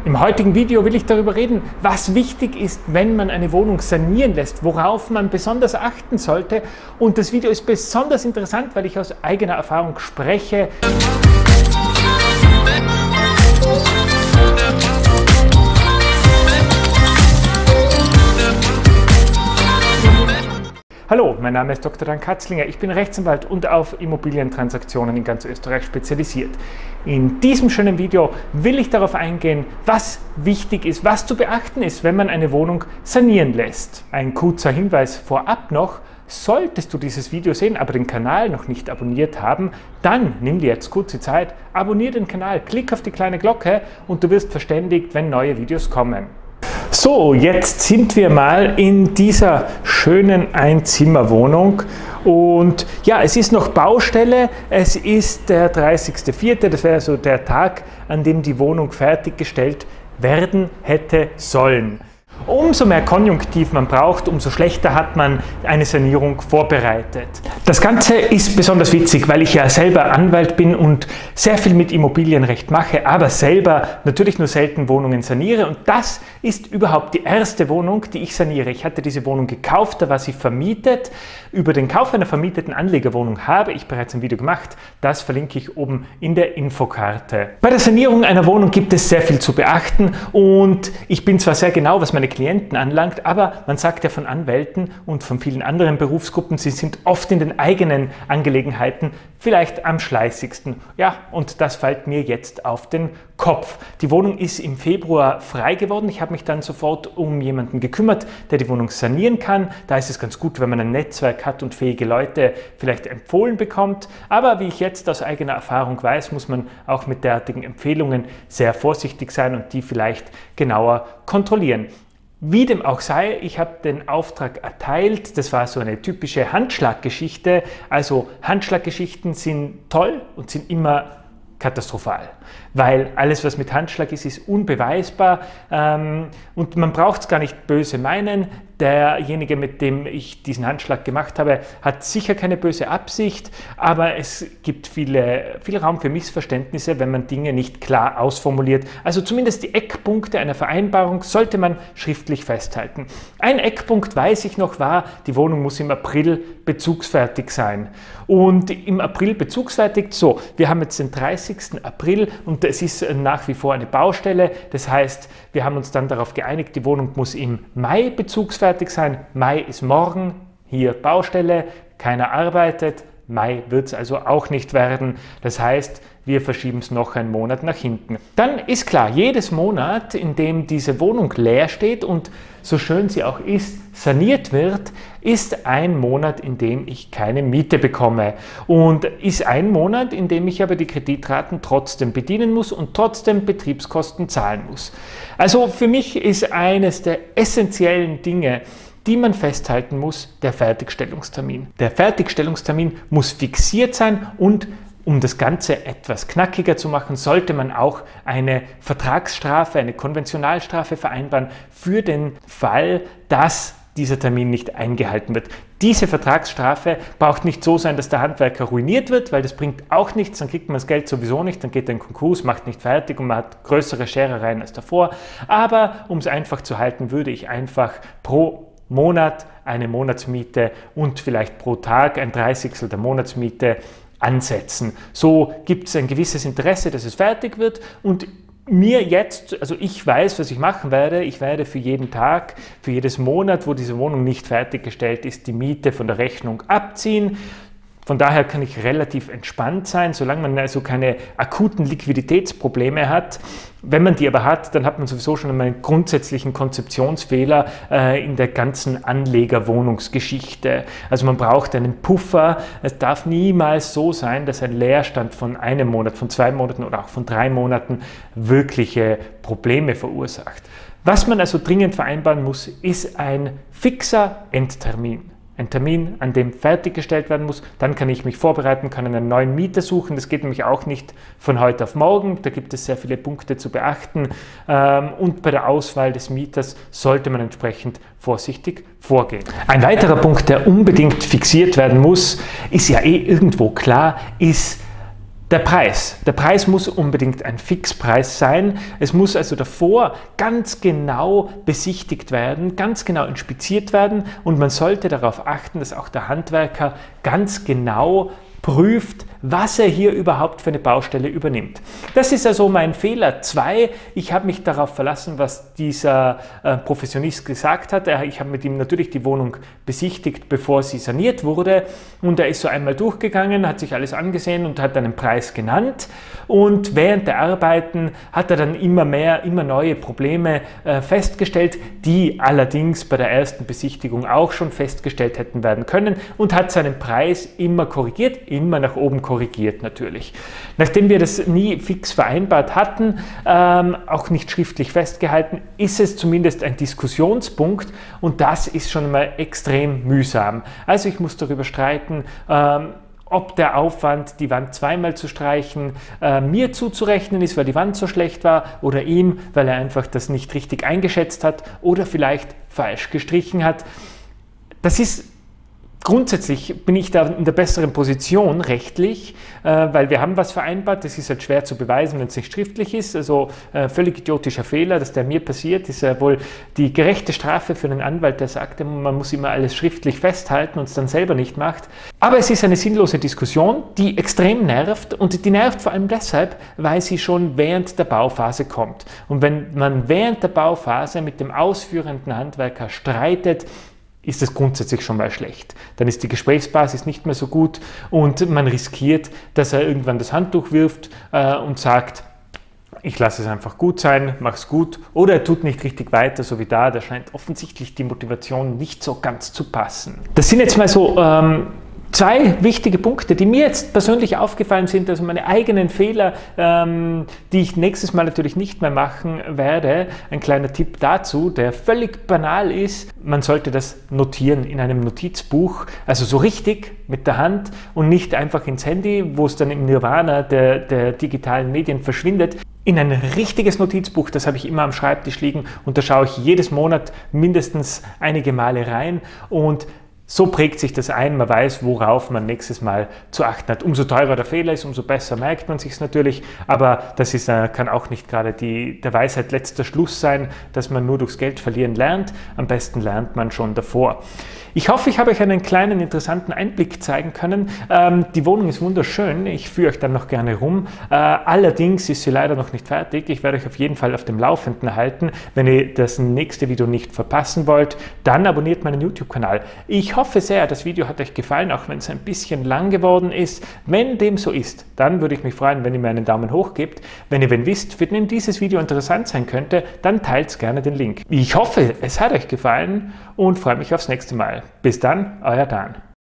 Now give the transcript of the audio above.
Im heutigen Video will ich darüber reden, was wichtig ist, wenn man eine Wohnung sanieren lässt, worauf man besonders achten sollte. Und das Video ist besonders interessant, weil ich aus eigener Erfahrung spreche. Hallo, mein Name ist Dr. Dan Katzlinger, ich bin Rechtsanwalt und auf Immobilientransaktionen in ganz Österreich spezialisiert. In diesem schönen Video will ich darauf eingehen, was wichtig ist, was zu beachten ist, wenn man eine Wohnung sanieren lässt. Ein kurzer Hinweis vorab noch: Solltest du dieses Video sehen, aber den Kanal noch nicht abonniert haben, dann nimm dir jetzt kurze Zeit, abonniere den Kanal, klick auf die kleine Glocke und du wirst verständigt, wenn neue Videos kommen. So, jetzt sind wir mal in dieser schönen Einzimmerwohnung und ja, es ist noch Baustelle, es ist der 30.04., das wäre so der Tag, an dem die Wohnung fertiggestellt werden hätte sollen. Umso mehr Konjunktiv man braucht, umso schlechter hat man eine Sanierung vorbereitet. Das Ganze ist besonders witzig, weil ich ja selber Anwalt bin und sehr viel mit Immobilienrecht mache, aber selber natürlich nur selten Wohnungen saniere. Und das ist überhaupt die erste Wohnung, die ich saniere. Ich hatte diese Wohnung gekauft, da war sie vermietet. Über den Kauf einer vermieteten Anlegerwohnung habe ich bereits ein Video gemacht. Das verlinke ich oben in der Infokarte. Bei der Sanierung einer Wohnung gibt es sehr viel zu beachten und ich bin zwar sehr genau, was meine Klienten anlangt, aber man sagt ja von Anwälten und von vielen anderen Berufsgruppen, sie sind oft in den eigenen Angelegenheiten vielleicht am schleißigsten. Ja, und das fällt mir jetzt auf den Kopf. Die Wohnung ist im Februar frei geworden. Ich habe mich dann sofort um jemanden gekümmert, der die Wohnung sanieren kann. Da ist es ganz gut, wenn man ein Netzwerk hat und fähige Leute vielleicht empfohlen bekommt. Aber wie ich jetzt aus eigener Erfahrung weiß, muss man auch mit derartigen Empfehlungen sehr vorsichtig sein und die vielleicht genauer kontrollieren. Wie dem auch sei, ich habe den Auftrag erteilt. Das war so eine typische Handschlaggeschichte. Also Handschlaggeschichten sind toll und sind immer katastrophal, weil alles, was mit Handschlag ist, ist unbeweisbar und man braucht es gar nicht böse meinen. Derjenige, mit dem ich diesen Handschlag gemacht habe, hat sicher keine böse Absicht, aber es gibt viel Raum für Missverständnisse, wenn man Dinge nicht klar ausformuliert. Also zumindest die Eckpunkte einer Vereinbarung sollte man schriftlich festhalten. Ein Eckpunkt, weiß ich noch, war, die Wohnung muss im April bezugsfertig sein. Und im April bezugsfertig, so, wir haben jetzt den 30. April und es ist nach wie vor eine Baustelle. Das heißt, wir haben uns dann darauf geeinigt, die Wohnung muss im Mai bezugsfertig sein. Mai ist morgen, hier Baustelle, keiner arbeitet. Mai wird es also auch nicht werden. Das heißt, wir verschieben es noch einen Monat nach hinten. Dann ist klar, jedes Monat, in dem diese Wohnung leer steht und so schön sie auch ist, saniert wird, ist ein Monat, in dem ich keine Miete bekomme. Und ist ein Monat, in dem ich aber die Kreditraten trotzdem bedienen muss und trotzdem Betriebskosten zahlen muss. Also für mich ist eines der essentiellen Dinge, die man festhalten muss, der Fertigstellungstermin. Der Fertigstellungstermin muss fixiert sein und um das Ganze etwas knackiger zu machen, sollte man auch eine Vertragsstrafe, eine Konventionalstrafe vereinbaren für den Fall, dass dieser Termin nicht eingehalten wird. Diese Vertragsstrafe braucht nicht so sein, dass der Handwerker ruiniert wird, weil das bringt auch nichts, dann kriegt man das Geld sowieso nicht, dann geht er in Konkurs, macht nicht fertig und man hat größere Scherereien als davor. Aber um es einfach zu halten, würde ich einfach pro Monat eine Monatsmiete und vielleicht pro Tag ein 30stel der Monatsmiete ansetzen. So gibt es ein gewisses Interesse, dass es fertig wird und mir jetzt, also ich weiß, was ich machen werde. Ich werde für jeden Tag, für jedes Monat, wo diese Wohnung nicht fertiggestellt ist, die Miete von der Rechnung abziehen. Von daher kann ich relativ entspannt sein, solange man also keine akuten Liquiditätsprobleme hat. Wenn man die aber hat, dann hat man sowieso schon einmal einen grundsätzlichen Konzeptionsfehler in der ganzen Anlegerwohnungsgeschichte. Also man braucht einen Puffer. Es darf niemals so sein, dass ein Leerstand von einem Monat, von 2 Monaten oder auch von 3 Monaten wirkliche Probleme verursacht. Was man also dringend vereinbaren muss, ist ein fixer Endtermin. Ein Termin, an dem fertiggestellt werden muss, dann kann ich mich vorbereiten, kann einen neuen Mieter suchen. Das geht nämlich auch nicht von heute auf morgen. Da gibt es sehr viele Punkte zu beachten. Und bei der Auswahl des Mieters sollte man entsprechend vorsichtig vorgehen. Ein weiterer Punkt, der unbedingt fixiert werden muss, ist ja irgendwo klar, ist Der Preis muss unbedingt ein Fixpreis sein. Es muss also davor ganz genau besichtigt werden, ganz genau inspiziert werden und man sollte darauf achten, dass auch der Handwerker ganz genau prüft, was er hier überhaupt für eine Baustelle übernimmt. Das ist also mein Fehler 2. Ich habe mich darauf verlassen, was dieser Professionist gesagt hat. Ich habe mit ihm natürlich die Wohnung besichtigt, bevor sie saniert wurde. Und er ist so einmal durchgegangen, hat sich alles angesehen und hat einen Preis genannt. Und während der Arbeiten hat er dann immer neue Probleme festgestellt, die allerdings bei der ersten Besichtigung auch schon festgestellt hätten werden können und hat seinen Preis immer korrigiert, immer nach oben korrigiert natürlich. Nachdem wir das nie fix vereinbart hatten, auch nicht schriftlich festgehalten, ist es zumindest ein Diskussionspunkt und das ist schon mal extrem mühsam. Also ich muss darüber streiten, ob der Aufwand, die Wand zweimal zu streichen, mir zuzurechnen ist, weil die Wand so schlecht war oder ihm, weil er einfach das nicht richtig eingeschätzt hat oder vielleicht falsch gestrichen hat. Das ist grundsätzlich bin ich da in der besseren Position rechtlich, weil wir haben was vereinbart. Das ist halt schwer zu beweisen, wenn es nicht schriftlich ist. Also völlig idiotischer Fehler, dass der mir passiert, ist ja wohl die gerechte Strafe für einen Anwalt, der sagt, man muss immer alles schriftlich festhalten und es dann selber nicht macht. Aber es ist eine sinnlose Diskussion, die extrem nervt und die nervt vor allem deshalb, weil sie schon während der Bauphase kommt. Und wenn man während der Bauphase mit dem ausführenden Handwerker streitet, ist es grundsätzlich schon mal schlecht. Dann ist die Gesprächsbasis nicht mehr so gut und man riskiert, dass er irgendwann das Handtuch wirft und sagt, ich lasse es einfach gut sein, mach's gut, oder er tut nicht richtig weiter, so wie da scheint offensichtlich die Motivation nicht so ganz zu passen. Das sind jetzt mal so zwei wichtige Punkte, die mir jetzt persönlich aufgefallen sind, also meine eigenen Fehler, die ich nächstes Mal natürlich nicht mehr machen werde. Ein kleiner Tipp dazu, der völlig banal ist, man sollte das notieren in einem Notizbuch, also so richtig mit der Hand und nicht einfach ins Handy, wo es dann im Nirvana der digitalen Medien verschwindet. In ein richtiges Notizbuch, das habe ich immer am Schreibtisch liegen und da schaue ich jedes Monat mindestens einige Male rein und so prägt sich das ein, man weiß, worauf man nächstes Mal zu achten hat. Umso teurer der Fehler ist, umso besser merkt man sich es natürlich, aber das ist, kann auch nicht gerade der Weisheit letzter Schluss sein, dass man nur durchs Geld verlieren lernt. Am besten lernt man schon davor. Ich hoffe, ich habe euch einen kleinen interessanten Einblick zeigen können. Die Wohnung ist wunderschön, ich führe euch dann noch gerne rum. Allerdings ist sie leider noch nicht fertig. Ich werde euch auf jeden Fall auf dem Laufenden halten. Wenn ihr das nächste Video nicht verpassen wollt, dann abonniert meinen YouTube-Kanal. Ich hoffe sehr, das Video hat euch gefallen, auch wenn es ein bisschen lang geworden ist. Wenn dem so ist, dann würde ich mich freuen, wenn ihr mir einen Daumen hoch gebt. Wenn ihr wisst, für wen dieses Video interessant sein könnte, dann teilt gerne den Link. Ich hoffe, es hat euch gefallen und freue mich aufs nächste Mal. Bis dann, euer Dan.